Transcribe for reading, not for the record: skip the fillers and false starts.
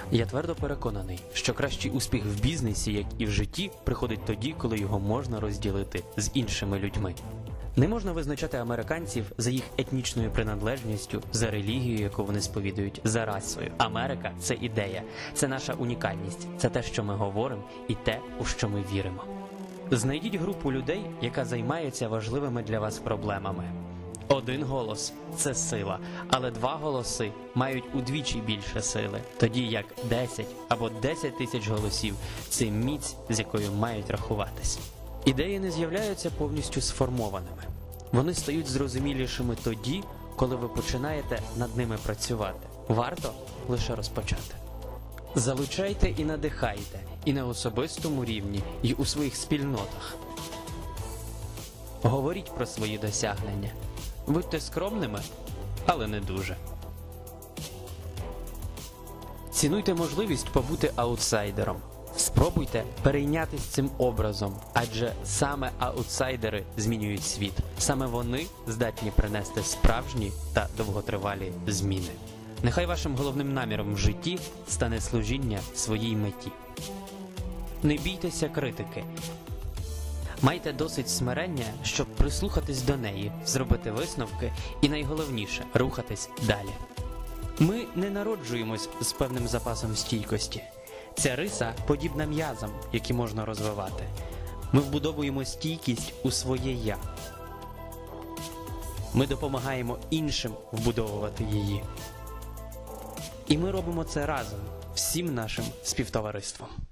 Я твердо переконаний, що кращий успіх в бізнесі, як і в житті, приходить тоді, коли його можна розділити з іншими людьми. Не можна визначати американців за їх етнічною приналежністю, за релігією, яку вони сповідують, за расою. Америка – це ідея, це наша унікальність, це те, що ми говоримо і те, у що ми віримо. Знайдіть групу людей, яка займається важливими для вас проблемами. Один голос – це сила, але два голоси мають удвічі більше сили, тоді як 10 або 10 тисяч голосів – це міць, з якою мають рахуватись. Ідеї не з'являються повністю сформованими. Вони стають зрозумілішими тоді, коли ви починаєте над ними працювати. Варто лише розпочати. Залучайте і надихайте і на особистому рівні, і у своїх спільнотах. Говоріть про свої досягнення. Будьте скромними, але не дуже. Цінуйте можливість побути аутсайдером. Спробуйте перейнятися цим образом, адже саме аутсайдери змінюють світ. Саме вони здатні принести справжні та довготривалі зміни. Нехай вашим головним наміром в житті стане служіння своїй меті. Не бійтеся критики. Майте досить смирення, щоб прислухатись до неї, зробити висновки і, найголовніше, рухатись далі. Ми не народжуємось з певним запасом стійкості. Ця риса подібна м'язам, які можна розвивати. Ми вбудовуємо стійкість у своє «я». Ми допомагаємо іншим вбудовувати її. І ми робимо це разом, всім нашим співтовариством.